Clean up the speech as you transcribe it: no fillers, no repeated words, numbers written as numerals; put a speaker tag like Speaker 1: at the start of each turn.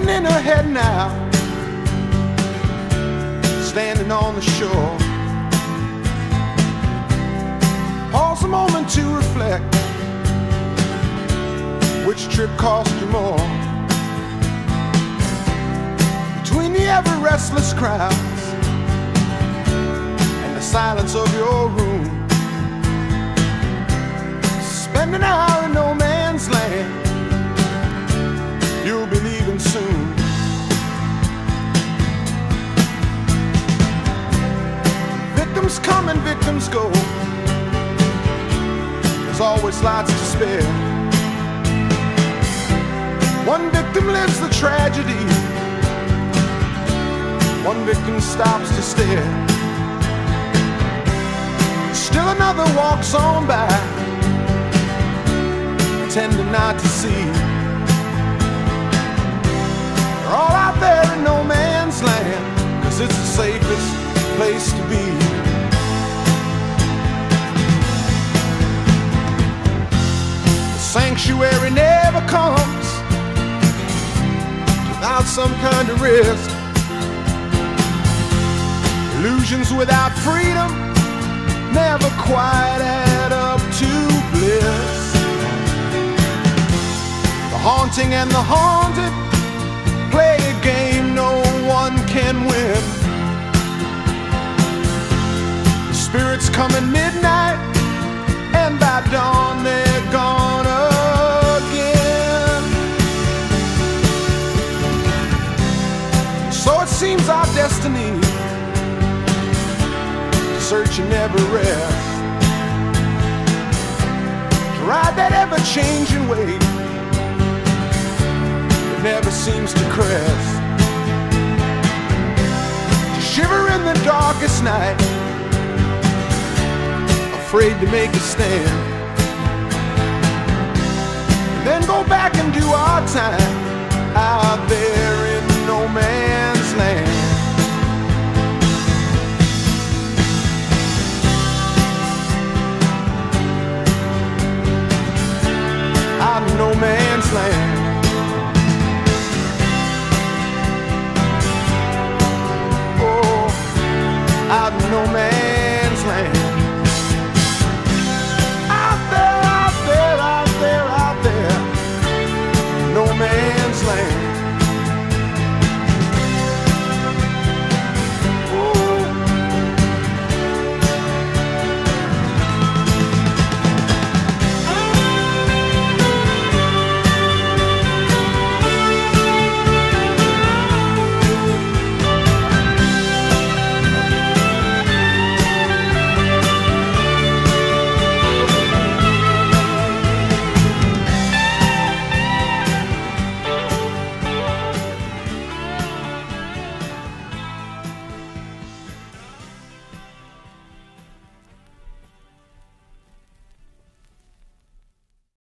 Speaker 1: waiting in her head now, standing on the shore. Pause a moment to reflect, which trip cost you more? Between the ever-restless crowds and the silence of your room, spend an hour in no man's land, you'll be leaving soon. Victims come and victims go, there's always lots to spare. One victim lives the tragedy, one victim stops to stare. Still another walks on by, pretending not to see. They're all out there in no man's land, 'cause it's the safest place to be. The sanctuary never comes without some kind of risk. Illusions without freedom never quite add up to bliss. The haunting and the haunted play a game no one can win. The spirits come at midnight, and by dawn they're gone again. So it seems our destiny, search and never rest, to ride that ever-changing wave that never seems to crest, to shiver in the darkest night, afraid to make a stand, and then go back and do our time out there